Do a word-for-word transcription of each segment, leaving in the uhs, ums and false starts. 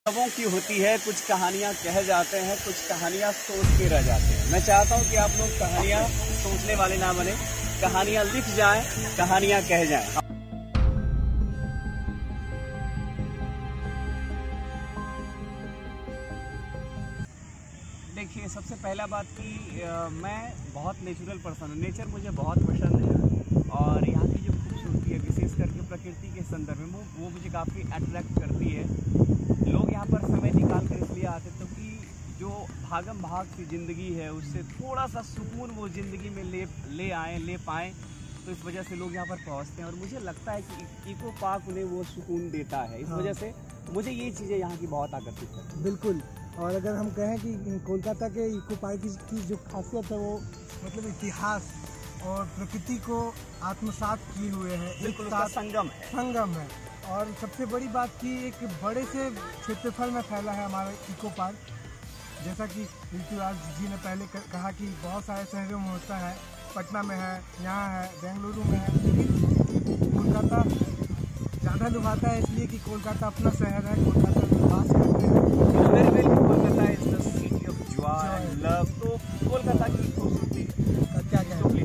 सबों की होती है, कुछ कहानियाँ कह जाते हैं, कुछ कहानियाँ सोच के रह जाते हैं। मैं चाहता हूँ कि आप लोग कहानियाँ सोचने वाले ना बने, कहानियाँ लिख जाएं, कहानियाँ कह जाएं। देखिए, सबसे पहला बात कि आ, मैं बहुत नेचुरल पर्सन हूँ। नेचर मुझे बहुत पसंद है और यहाँ की जो खूबसूरती है, विशेष करके प्रकृति के संदर्भ में, वो वो मुझे काफ़ी अट्रैक्ट करती है। लोग यहाँ पर समय निकाल कर इसलिए आते हैं क्योंकि जो भागम भाग की ज़िंदगी है उससे थोड़ा सा सुकून वो ज़िंदगी में ले ले आएँ ले पाएँ, तो इस वजह से लोग यहाँ पर पहुँचते हैं और मुझे लगता है कि इको पार्क उन्हें वो सुकून देता है। इस वजह से मुझे ये चीज़ें यहाँ की बहुत आकर्षित करती हैं। बिल्कुल। और अगर हम कहें कि कोलकाता के इको पार्क की जो खासियत है वो मतलब इतिहास और प्रकृति को आत्मसात किए हुए है, बिल्कुल उसका संगम है संगम है। और सबसे बड़ी बात कि एक बड़े से क्षेत्रफल में फैला है हमारा इको पार्क। जैसा कि ऋतुराज जी ने पहले कहा कि बहुत सारे शहरों में होता है, पटना में है, यहाँ है, बेंगलुरु में है, लेकिन कोलकाता ज़्यादा लुभाता है इसलिए कि कोलकाता अपना शहर है, कोलकाता में वास करते हैं। Kolkata is the city of joy and love. तो कोलकाता की खूबसूरती का क्या क्या है?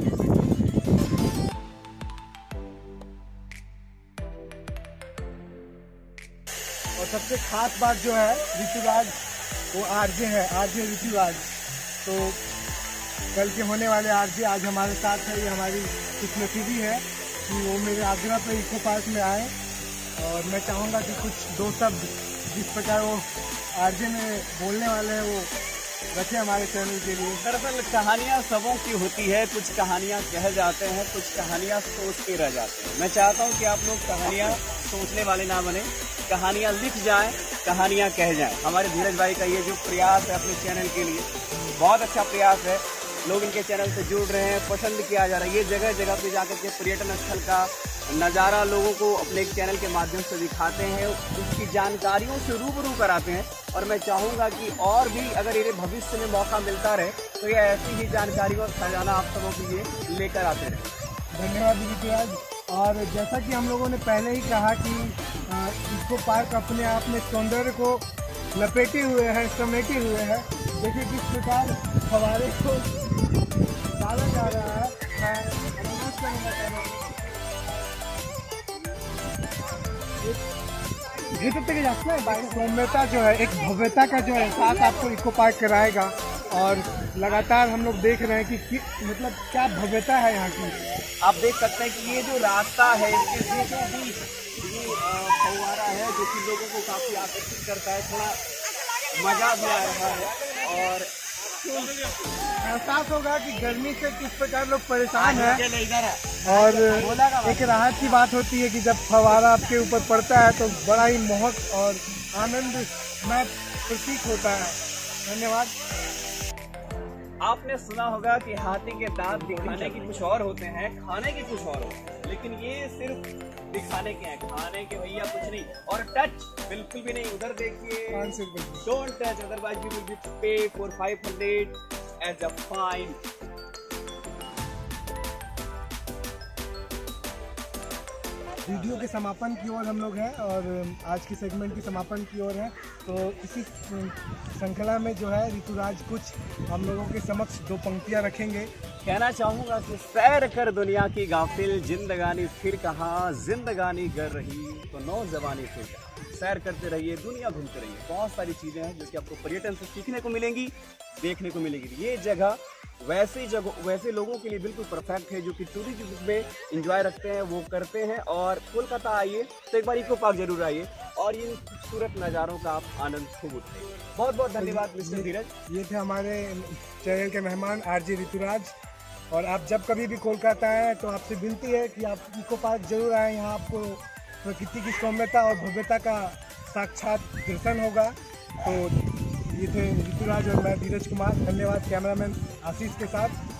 और सबसे खास बात जो है ऋतुराज, वो आरजे है, आरजे ऋतुराज। तो कल के होने वाले आरजे आज हमारे साथ है। ये हमारी खुशनसीबी है कि वो मेरे आग्रह पे इको पार्क में आए और मैं चाहूँगा कि कुछ दो शब्द जिस प्रकार वो आरजे में बोलने वाले हैं वो रखे हमारे चैनल के लिए। दरअसल कहानियाँ सबों की होती है, कुछ कहानियाँ कह जाते हैं, कुछ कहानियाँ सोच के रह जाते हैं। मैं चाहता हूँ कि आप लोग कहानियाँ सोचने वाले ना बने, कहानियाँ लिख जाएं, कहानियाँ कह जाएं। हमारे धीरज भाई का ये जो प्रयास है अपने चैनल के लिए, बहुत अच्छा प्रयास है। लोग इनके चैनल से जुड़ रहे हैं, पसंद किया जा रहा है। ये जगह जगह पे जाकर के पर्यटन स्थल का नज़ारा लोगों को अपने चैनल के माध्यम से दिखाते हैं, उसकी जानकारियों से रूबरू कराते हैं। और मैं चाहूँगा कि और भी अगर इन्हें भविष्य में मौका मिलता रहे तो ये ऐसी ही जानकारियों का खजाना आप सबों के लिए लेकर आते रहे। धन्यवाद ऋतुराज। और जैसा कि हम लोगों ने पहले ही कहा कि इको पार्क अपने आप में सौंदर्य को लपेटे हुए हैं, समेटे हुए हैं। देखिए किस प्रकार फव्वारे को डाला जा रहा है। सौम्यता जो है, एक भव्यता का जो एहसास आपको इको पार्क कराएगा। और लगातार हम लोग देख रहे हैं कि, कि मतलब क्या भव्यता है यहाँ की। आप देख सकते हैं कि ये जो रास्ता है इसके बीचों बीच ये फव्वारा है जो कि लोगों को काफ़ी आकर्षित करता है, थोड़ा मज़ा भी आ रहा है। और एहसास होगा कि गर्मी से किस प्रकार लोग परेशान हैं। और एक राहत की बात होती है कि जब फव्वारा आपके ऊपर पड़ता है तो बड़ा ही मोहक और आनंदमय प्रतीक होता है। धन्यवाद। आपने सुना होगा कि हाथी के दांत दिखाने की कुछ और होते हैं, खाने की कुछ और होते हैं, लेकिन ये सिर्फ दिखाने के हैं, खाने के भैया कुछ नहीं। और टच बिल्कुल भी नहीं। उधर देखिए, don't touch otherwise you will be pay for five hundred as a fine. Video के समापन की ओर हम लोग हैं और आज की सेगमेंट की समापन की ओर है। तो इसी श्रृंखला में जो है ऋतुराज कुछ हम लोगों के समक्ष दो पंक्तियां रखेंगे। कहना चाहूँगा कि सैर कर दुनिया की गाफिल, जिंदगानी फिर कहाँ, जिंदगानी कर रही तो नौजवानी फिर कहाँ। सैर करते रहिए, दुनिया घूमते रहिए। बहुत सारी चीज़ें हैं जिसकी आपको पर्यटन से सीखने को मिलेंगी, देखने को मिलेगी। ये जगह वैसे जगह वैसे लोगों के लिए बिल्कुल परफेक्ट है जो कि टूरिज्म में एंजॉय रखते हैं, वो करते हैं। और कोलकाता आइए तो एक बार इको पार्क जरूर आइए और इन खूबसूरत नज़ारों का आप आनंद खूब उठाइए। बहुत बहुत धन्यवाद मिस्टर धीरज। ये थे हमारे चैनल के मेहमान आरजे ऋतुराज। और आप जब कभी भी कोलकाता आए तो आपसे विनती है कि आप इको पार्क जरूर आएँ। यहाँ आपको प्रकृति की सौम्यता और भव्यता का साक्षात दर्शन होगा। तो ये थे ऋतुराज और मैं धीरज कुमार। धन्यवाद कैमरामैन आशीष के साथ।